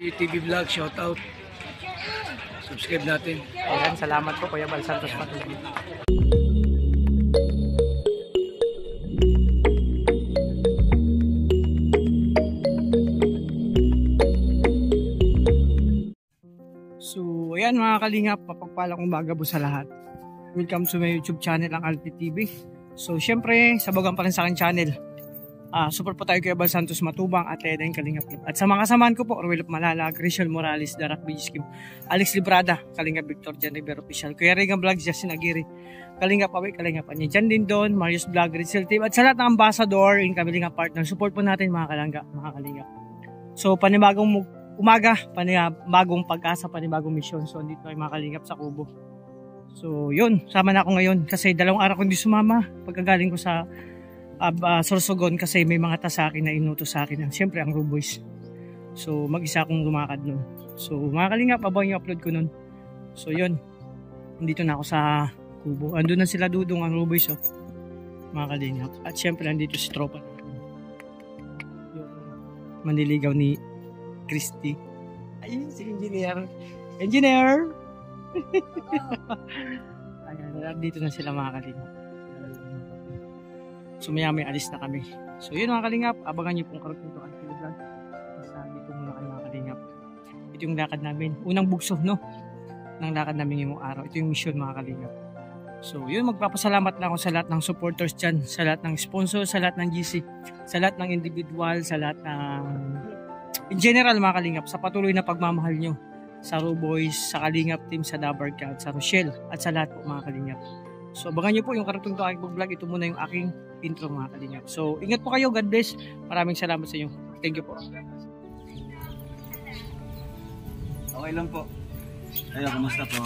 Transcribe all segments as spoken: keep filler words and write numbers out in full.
T V Vlog, shout out. Subscribe natin. Ayan, salamat po Kuya Bal Santos Matubang. So, ayan mga kalingap, papagpalang umaga po sa lahat. Welcome to my YouTube channel, ang Alpi T V. So, syempre, sabagan pa rin sa akin channel. Uh, support po tayo kay Bal Santos Matubang at Eden Kalingap. At sa mga kasamahan ko po, Orwell of Malala, Grishon Morales, Darak B G Skim, Alex Librada, Kalingap Victor, Jan Rivero Official, Kuya Regan Vlogs, Justin Aguirre, Kalingap Away, Kalingap Anya, Jan Dindon, Marius Vlog, Rizal Team, at sa lahat ng ambassador, yung Kalingap partner, support po natin mga kalangga, mga kalingap. So, panibagong umaga, panibagong pag-asa, panibagong mission. So, dito ay mga kalingap sa Kubo. So, yun, sama na ako ngayon kasi dalawang araw ko hindi sumama pagkagaling ko sa Uh, uh, Sorsogon kasi may mga tasakin na inuto sa akin. Siyempre ang Ruboys. So mag-isa akong lumakad nun. So mga kalingap, abang yung upload ko nun. So yun. Nandito na ako sa Kubo. Andun na sila Dudong ang Ruboys. Oh. Mga kalingap. At siyempre nandito si Tropa. Yung manliligaw ni Christy. Ayun si Engineer. Engineer! Ayan, nandito na sila mga kalingap. So maya may alis na kami. So yun mga kalingap, abangan nyo pong karating ito ang vlog. Basta dito muna kayo mga kalingap. Ito yung lakad namin. Unang bugso no? Nang lakad namin ngayong araw. Ito yung mission mga kalingap. So yun, magpapasalamat na ako sa lahat ng supporters dyan. Sa lahat ng sponsor, sa lahat ng G C. Sa lahat ng individual, sa lahat ng in general mga kalingap. Sa patuloy na pagmamahal nyo. Sa Ruboys, sa Kalingap team, sa Dabarka, at sa Rochelle. At sa lahat po mga kalingap. So abangan nyo po yung karatong to aking vlog. Ito muna yung aking intro mga kalingap. So ingat po kayo. God bless. Maraming salamat sa inyo. Thank you po. Okay lang po. Ayo, kumusta po?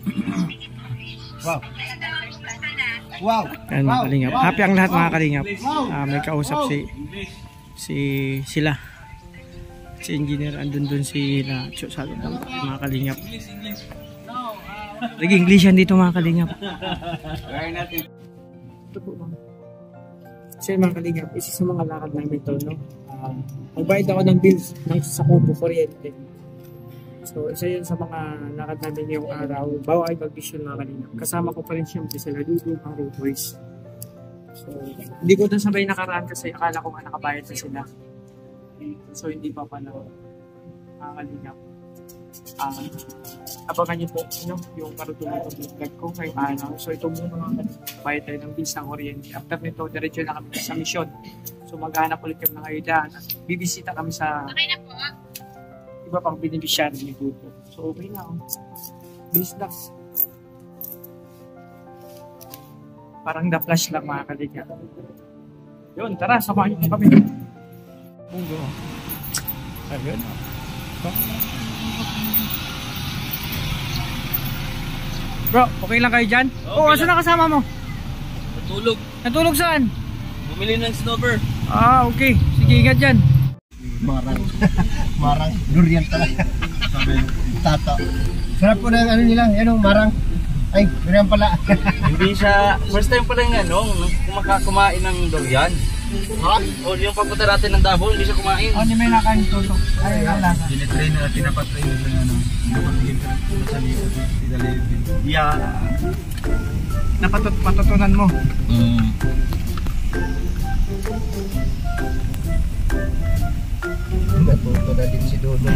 Wow. Wow. Ayan mga kalingap. Happy ang lahat mga kalingap. Uh, may kausap si si sila. Si Engineer. Andun dun sila. Sa mga kalingap. Naging English yan dito mga kalingap. Ito po mga. Kasi mga kalingap, isa sa mga lakad namin ito, no? Um, magbayad ako ng bills ng sa Kubo, kuryente. So, isa yun sa mga lakad namin ngayong araw. Bawa ay mag-vision mga kalingap. Kasama ko pa rin siyempre sila Dudong ang Ruboys. So, hindi ko na sabay nakaraan kasi akala ko nga nakabayad na sila. So, hindi pa pa na mga kalingap. Um, abangan niyo po ano, yung karutulong ng vlog ko ngayong araw. So ito muna mga bayad tayo ng bills ng Oriente. After nito, diretso na kami sa mission. So maghanap ulit kami ng ayudahan at bibisita kami sa iba pang beneficiary ni Duto. So okay na. Oh. Bilis lang. Parang the flash lang mga kaligya. Yun, tara, samahan niyo kami. Bungo. Ayun. Bro, okay lang kayo dyan? Okay oh, asa na kasama mo? Natulog. Natulog saan? Bumili ng snowbird. Ah, okay. Sige, ingat dyan. Marang. Marang. Durian talaga. Sabi, tata. Sarap po na ano nila. Yan o, marang. Ay, durian pala. Hindi siya, first time pala yung ano, kumakakumain ng durian. Ha? O yung pagpunta natin ng Davao, hindi siya kumain. Oh, hindi may nakain tutok. Ay, wala. Dinitrain na, pinapatrain na sa ano. Yeah. Napatut patutunan mo. Mm. Natuto na din si Dodo.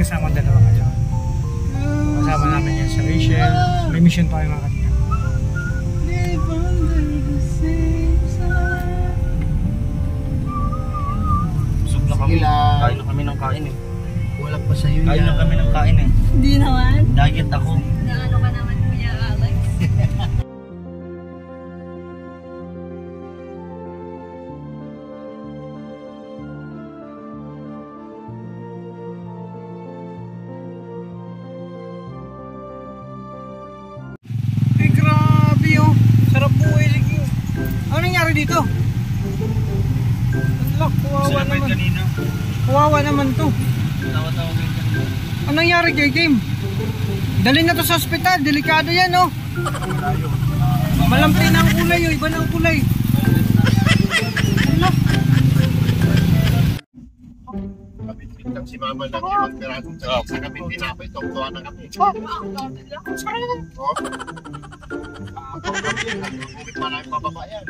magkasama ang dalawa ngayon. Kasama namin yan sa Rachel. May mission pa kayo mga kanina. Busog na kami. Sige lang. Kain na kami ng kain eh. Walang pa sa'yo Kain yan. na kami ng kain eh. Hindi naman. Diet ako. Na ano ka naman, Kuya Alex? Ay, grabe oh. Sarap buhay lagi. Ano nangyari dito? Ala, kawawa naman. kanina. Kawawa naman to. Tawa-tawa kayo kanina. Ano nangyari kay Game? Dalhin na to sa ospital. Delikado yan oh. Malampay na ang kulay oh. Iba na ang kulay. Ala. Kapit-pit lang si Mama lang yung magpirado sa sa kapit tinapay, tungtuwa na kami. Oh. Bumit pa na yung bababa yan.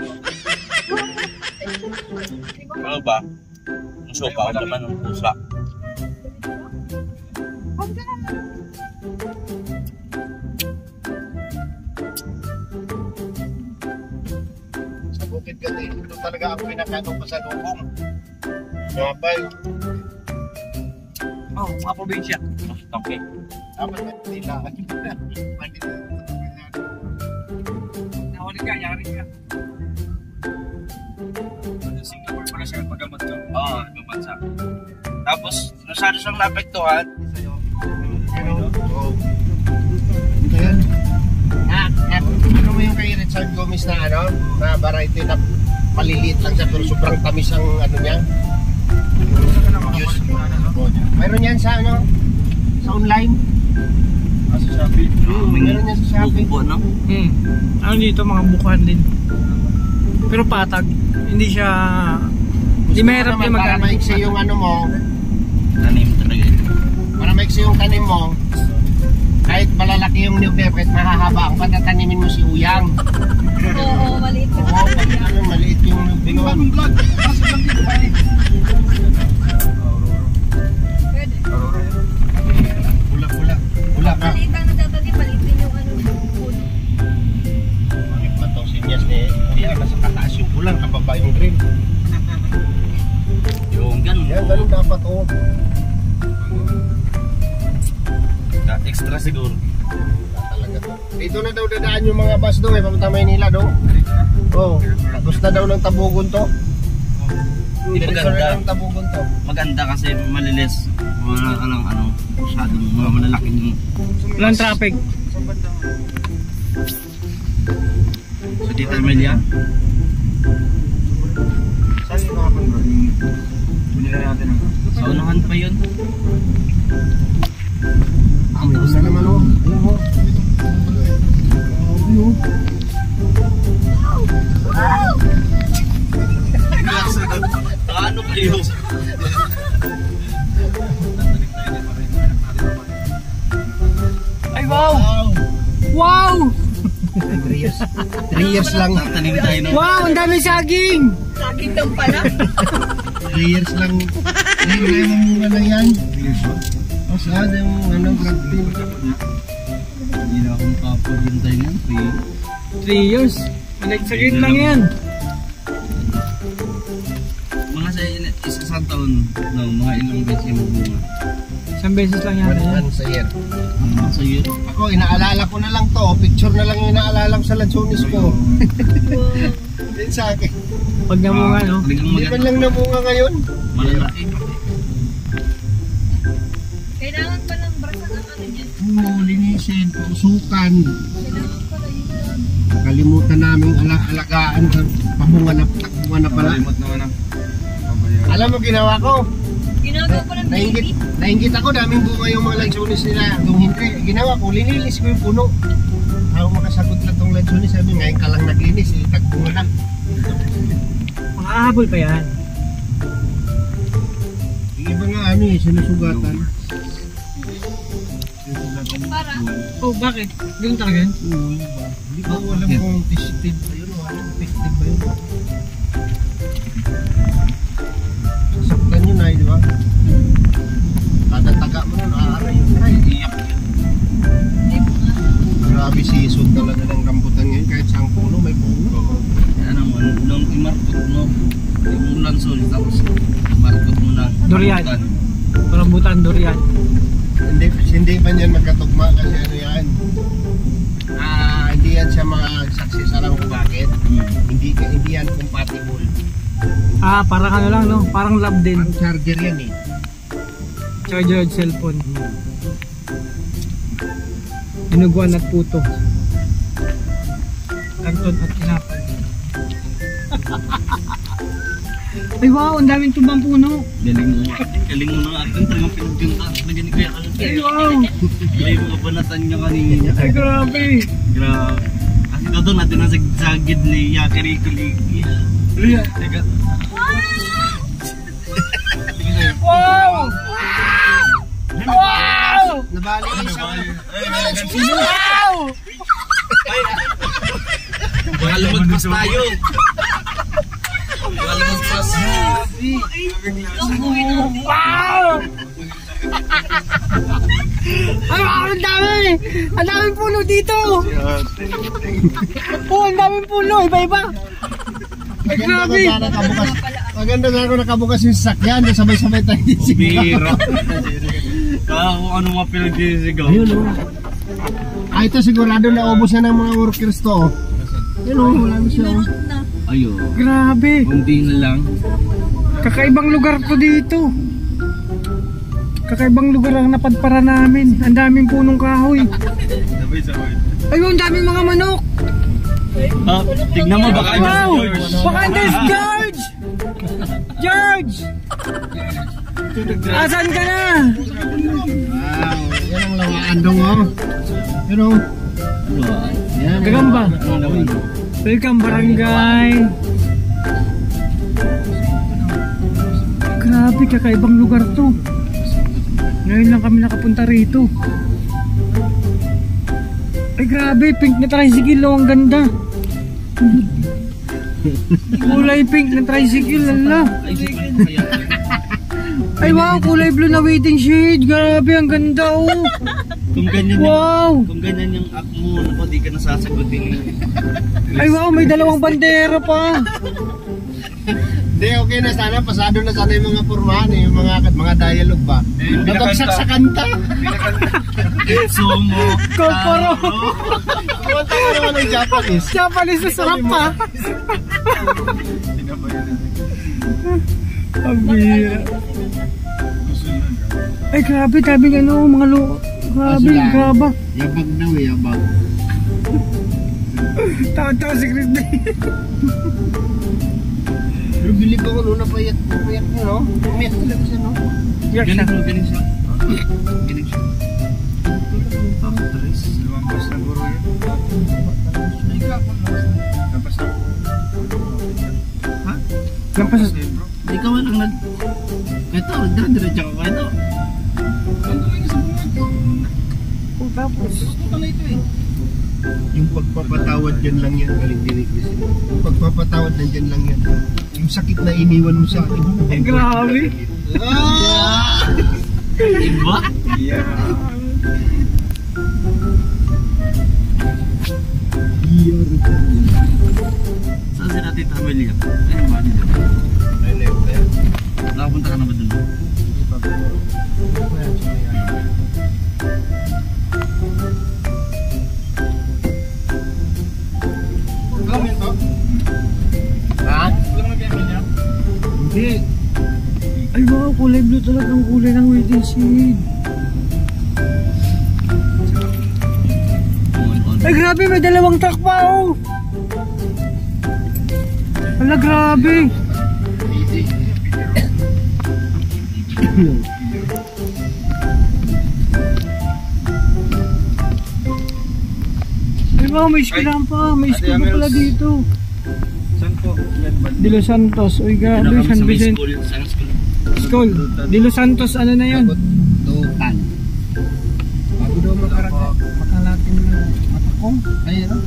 Ano ba? Ang sopa ko naman ng pusa. Sa bukid gati, ito talaga ang pinakatong pasalubong. Mapay. Oh, mga probinsya. Okay. Dapat na nila. Nahuli ka, yari ka. Singapore para sa paggamot ko. Oo, ibang bansa. Tapos, masyado siyang naapektuhan. Oo. Ito yan. Ah, ah, ano mo yung kay Richard Gomez na ano? Na variety na maliliit lang siya pero sobrang tamis ang ano niya. Juice. Mayroon yan sa ano? Sa online. Ah, sa Shopee. Hmm, mayroon yan sa Shopee. Buko, no? Hmm. Ano dito, mga bukuhan din. Pero patag. Hindi siya... Hindi mahirap naman din para mag- maiksi yung ano mo. Tanim talaga yun. Para maiksi yung tanim mo. Kahit malalaki yung niyog kahit mahahaba ang patatanimin mo si Uyang. Oo, maliit ka. Oo, pag ano, maliit yung niyog doon. Pwede. Pula-pula. Pula ka. Maliit lang na dapat yung maliit din yung ano, food. Bakit ba itong sinyas ni Kuya? Nasa kataas yung ulang, kababa yung green. Yung ganun. Yan, ganun dapat oh. Da- Extra siguro. Talaga to. Dito na daw dadaan yung mga bus doon eh, papunta Maynila doon. Oo, oh, gusto daw ng Tabugon to. Hindi Diretso maganda. na ng Tabugon to. Maganda kasi malilis. Wala ka lang ano, masyadong mga malalaking. Walang traffic. So dito Amelia. Saan yung mga bro? Binila natin ang... Sa unahan pa yun. Ang gusto naman oh. Ayan oh. Grabe oh. Ano kayo? Ay, wow! Wow! three years. three years lang. Tanim tayo no? Wow, ang dami saging! Saging daw pala. three years lang. Ay, wala yung mura na yan. O saan yung ano, grabe. Hindi na akong kapag-hintay nga. three years. Maliit saging lang yan. Mga sa isa sa taon, no, mga ilang beses yung magbunga. Isang beses lang yan. yan. Once a year. Mga sa year. Ako, inaalala ko na lang to. Picture na lang yung inaalala ko sa Lanzones ko. Din sa akin. Pag namunga, no? Talagang Hindi man maganda. lang namunga ngayon. Malalaki. Kailangan pa ng brasan ang ano niya. Oo, linisin, pausukan. Kailangan pala yun. Kalimutan namin ala alagaan sa pabunga na, takbunga na pala. Alam mo ginawa ko? Ginagawa ko ng Nainggit, baby. nainggit ako, daming bunga yung mga Lanzones nila. Nung hindi, ginawa ko, linilis ko yung puno. Ako makasagot na tong Lanzones, sabi ngayon ka lang naglinis, eh, tagbunga na. Makahabol pa yan. Yung iba nga ano eh, sinusugatan. Para. Oh, bakit? Ganun talaga yan? Oo, diba? Hindi ko alam kung tested ba yun o anong tested ba yun. Sasaktan yun ay, di ba? Kada taga mo nun, ah, rambutan. Rambutan, durian. Hindi, hindi pa yan magkatugma kasi ano yan. Ah, hindi yan siya mga success. Alam ko bakit? Hindi, hindi yan compatible. Ah, parang ano lang, no? Parang lab din. Ang charger yan eh. Charger at cellphone. Dinuguan at puto. Karton at kinapal. Ay wow, ang daming tumbang puno. Galing mo nga. Galing mo na ating talagang pinagpinta. Nagyan ni Kuya Alvin. Ay wow. Galing mo kabanatan niya kanina. Ay grabe. Grabe. Kasi ito doon natin nasa sa gidli. Ya, kirikiligi. Iya. Teka. Wow! Wow! Nabali isa. Wow! Baka lumagpas tayo. Baka lumagpas. Wow! Ay, wow, ang dami! Ang daming puno dito! Oh, ang daming puno, iba-iba! Ay, Maganda grabe! ko sana nakabukas. Maganda sana ako nakabukas yung sasakyan. Sabay-sabay tayo dito. Bira. Ah, kung ano mga pinagdisigaw. Ayun o. Ah, ito sigurado na ubos na ng mga workers to. Oh. Ayun o, wala na siya. Oh. Ayo. Grabe! Kunti na lang. Kakaibang lugar to dito. Kakaibang lugar ang napadpara namin. Ang daming punong kahoy. Ayun, ang daming mga manok. Ah, tignan mo baka Wow! George. Baka there's George! George! Asan ka na? Wow, yan ang lawaan dong oh. Yun o. Ano ah? Yan. Gagamba. Ano naman? Welcome barangay. Grabe, kakaibang lugar to. Ngayon lang kami nakapunta rito. Ay grabe, pink na tricycle oh, ang ganda. Kulay pink na tricycle, ala. Ay, kaya. Ay wow, kulay blue na waiting shade. Grabe, ang ganda oh. Kung ganyan yung, Wow. kung ganyan yung app mo, naku, di ka nasasagutin. Ay wow, may dalawang bandera pa. Hindi, okay na sana. Pasado na sana yung mga pormahan eh. Yung mga, mga dialogue ba. Nabagsak sa kanta. Sumo. Kokoro. Kumanta ka naman ng Japanese. Japanese na sarap pa. Ang bira. Ay grabe, daming ano, mga lo... Grabe, Kaso lang, graba. Yabag daw eh, yabag. Tawa-tawa si Chris Day. Pero bilib ako noon na payat. Payat mo no? Payat talaga siya no? Yak siya. Galing mo, galing siya. Galing siya. Tres, lumampas na guro yan. Lampas na. Ha? Lampas. Di ka walang nag... Ito, nagdadiretso ka ka ito. Oh, tapos. Yung pagpapatawad dyan lang yan. Galing din ni Chris. Yung pagpapatawad na dyan lang yan. Yung sakit na iniwan mo sa akin. Ay grabe. Ah! Iba? Yeah. Saan si Tita Amelia? Ayun ba nila? Nakapunta ka na ba dun? Gawin to? Ha? Hindi. Ay wow, kulay blue talaga ang kulay ng waiting shade. Ay grabe, may dalawang truck pa oh. Ala grabe. Ay wow, may iskilan pa. May iskil pa pala dito. Saan po? De Los Santos. Uy grabe, San Vicente. Saan school? School. De Los Santos, ano na yun? Tutan. Bago daw makarating. Makalating ng matakong. Ayun o.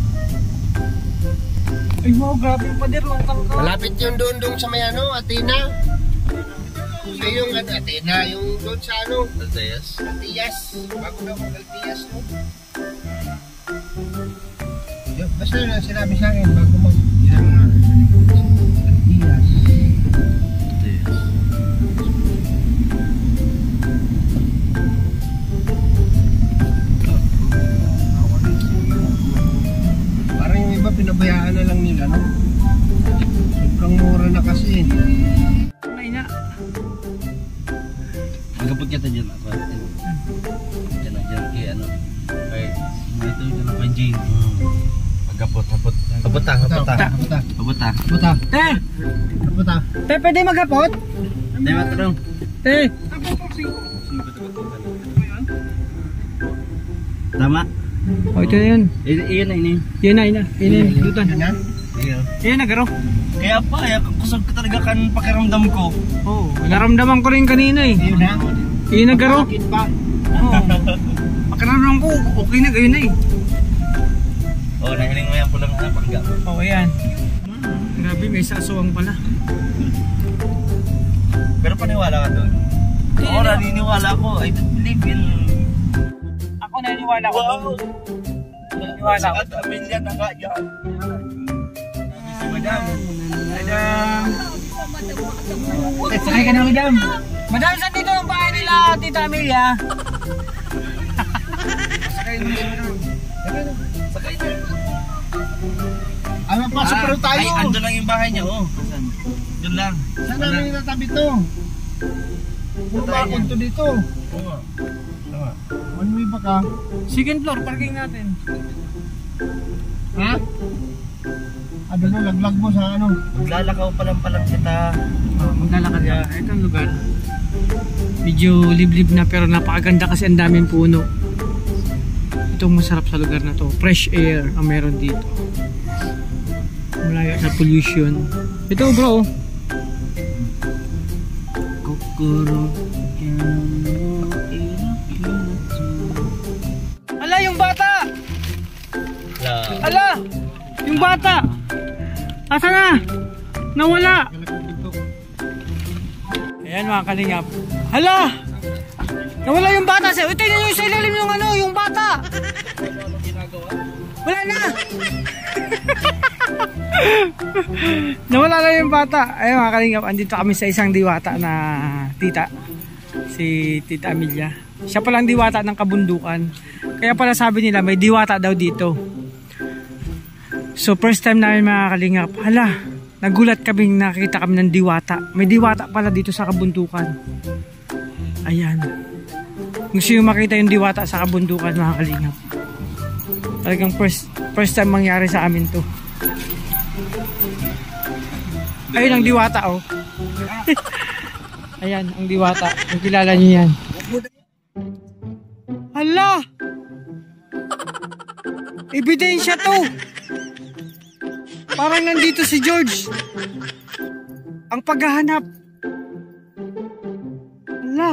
Ay wow, grabe yung pader. Lantang ka. Malapit yung doon doon sa may ano, Athena. Ay yung ano, Athena, yung doon sa ano, Altayas? Altias. Bago daw mag Altias, no? Yun, basta na sinabi sa akin, bago mag yan mga Altias. Altayas. iba pinabayaan na lang nila, no? Sobrang mura na kasi. Ay na. Magapot ka ta dyan. Ako. Dyan na dyan kay ano. Kay ito dyan na kay Jane. Magapot, hapot. Hapot ta, hapot ta. Hapot ta. Hapot ta. Hapot ta. Te! Hapot ta. Te, pwede magapot? Tayo matarong. Te! Tama? Oh, ito na yun. Iyan na, iyan. Yun na, yun na. Yun na, dutan. Yan na. Iyan. Yun na, garo. Kaya pa, kaya kusog ka talaga kan pakiramdam ko. Oo, oh, naramdaman ko rin kanina eh. Yun na. Yun na, garo. Sakit pa. Oo. Pakiramdam ko, okay na, gayon na eh. Oh, nahiling mo yan po lang na pangga. Oo, oh, ayan. Grabe, may sasuwang pala. Pero paniwala ka doon? Oo, naniniwala ko. I don't believe in... Ako naniniwala ko. Wow! Naniniwala ko. At Amelia na nga yan. Si Madam. Madam. Sakay ka na, Madam. Madam, saan dito ang bahay nila, Tita Amelia? Sakay na yun. Sakay na. Ano, pasok pa rin tayo. Ay, andun lang yung bahay niya, oh. Saan? Doon lang. Saan namin natabi to? Puro bakod to dito. Oo. Tama. One way ba ka? Second floor, parking natin. Ha? Ano no, laglag mo sa ano? Maglalakaw pa lang palang kita. Oh, maglalakad ka. Ito ang lugar. Medyo liblib na pero napakaganda kasi ang daming puno. Ito ang masarap sa lugar na to. Fresh air ang meron dito. Malayo sa pollution. Ito bro. Kokoro. Ala yung bata! Ala! Yung bata! Asa na? Nawala! Ayan mga kalingap. Hala! Nawala yung bata. Uy, tingnan nyo sa ilalim yung ano, yung bata! Wala na! Nawala na yung bata. Ayun mga kalingap, andito kami sa isang diwata na tita. Si Tita Amelia. Siya palang diwata ng kabundukan. Kaya pala sabi nila may diwata daw dito. So first time namin mga kalingap, hala, nagulat kami, nakita kami ng diwata. May diwata pala dito sa kabundukan. Ayan. Gusto yung makita yung diwata sa kabundukan mga kalingap. Talagang first, first time mangyari sa amin to. Ayun ang diwata oh. Ayan ang diwata. Kung kilala nyo yan. Hala! Ebidensya to! Parang nandito si George. Ang paghahanap. Hala!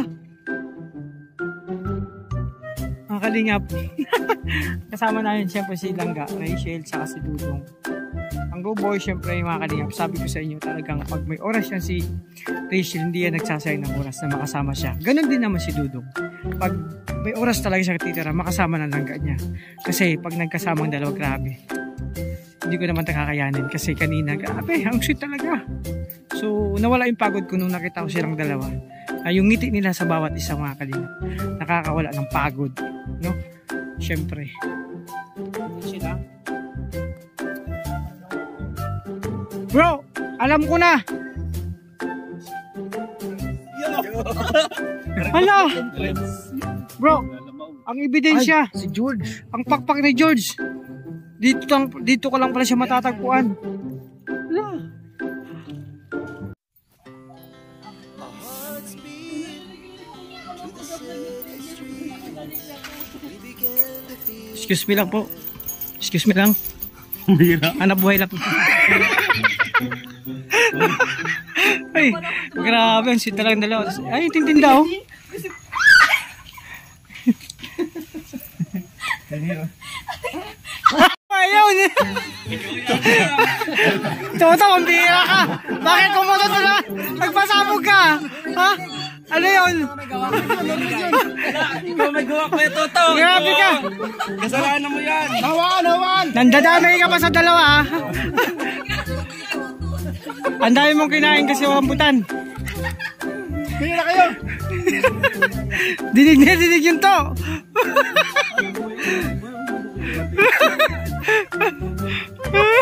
Ang kalingap. Kasama namin siyempre si Langga, Rachel, saka si Dudong. Ang go boy siyempre mga kalingap. Sabi ko sa inyo talagang pag may oras yan si Rachel, hindi yan nagsasayang ng oras na makasama siya. Ganon din naman si Dudong. Pag may oras talaga siya titira, makasama ng Langga niya. Kasi pag nagkasamang dalawa, grabe. Hindi ko naman nakakayanin kasi kanina, grabe, ang sweet talaga. So, nawala yung pagod ko nung nakita ko silang dalawa. Uh, yung ngiti nila sa bawat isang mga kalingap, nakakawala ng pagod. No? Siyempre. Sila. Bro, alam ko na. Hala! Bro, ang ebidensya. Si George. Ang pakpak ni George. Dito, lang, dito ko lang pala siya matatagpuan. Hala! Excuse me lang po. Excuse me lang. Anak buhay lang po. Ay, grabe. Ang sweet talagang dalawa. Ay, tintinda oh. Ayun! Toto, kung bihira ka! Bakit kumutot na? Nagpasabog ka! Ha? Ano yun? Ikaw may gawa ko yung Toto. Grabe ka! Kasalanan mo yan. Hawan, hawan! Nandadamay ka pa sa dalawa ha? Ang dami mong kinain kasi wambutan. Bihira kayo! Dinig na dinig yun to! Ah!